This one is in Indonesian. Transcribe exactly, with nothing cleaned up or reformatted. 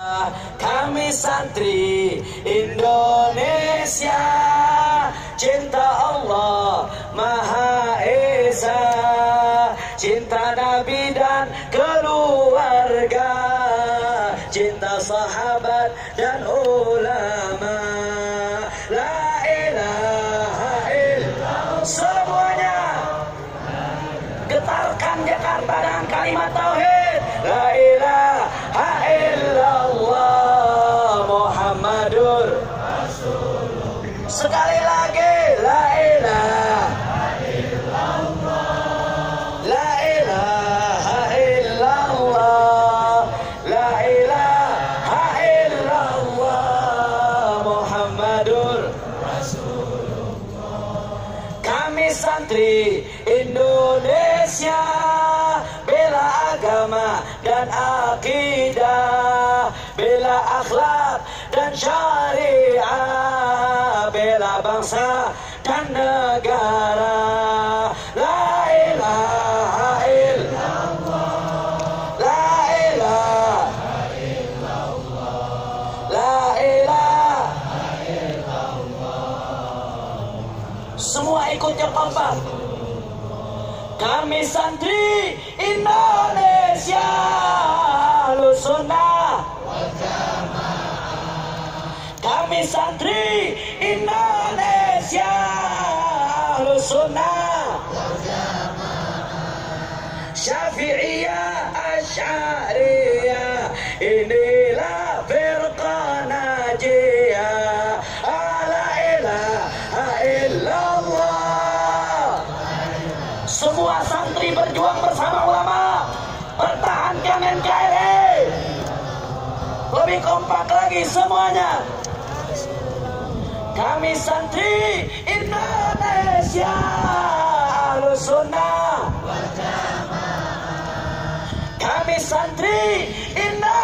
Kami santri Indonesia, cinta Allah Maha Esa, cinta Nabi dan keluarga, cinta sahabat dan ulama. La ilaha illallah. Semuanya getarkan Jakarta dengan kalimat tauhid. La ilaha illallah Muhammadur Rasulullah. Sekali lagi, la ilaha illallah, la ilaha illallah, la ilaha illallah Muhammadur Rasulullah. Kami santri Indonesia, bela agama dan akidah, bela akhlak dan syariah, bela bangsa dan negara. La ilaha illallah, la ilaha illallah, la ilaha illallah. Semua ikut yang kompak. Kami santri Indonesia, Ahlus Sunnah wal Jamaah. Kami santri Indonesia, Ahlus Sunnah wal Jamaah. Syafi'iyah, Asy'ariyah, inilah firqah najiyah. La ilaha illallah. Semua santri berjuang bersama ulama, pertahankan N K R I. Lebih kompak lagi semuanya. Kami santri Indonesia, Ahlus Sunnah wal Jamaah. Kami santri Indonesia.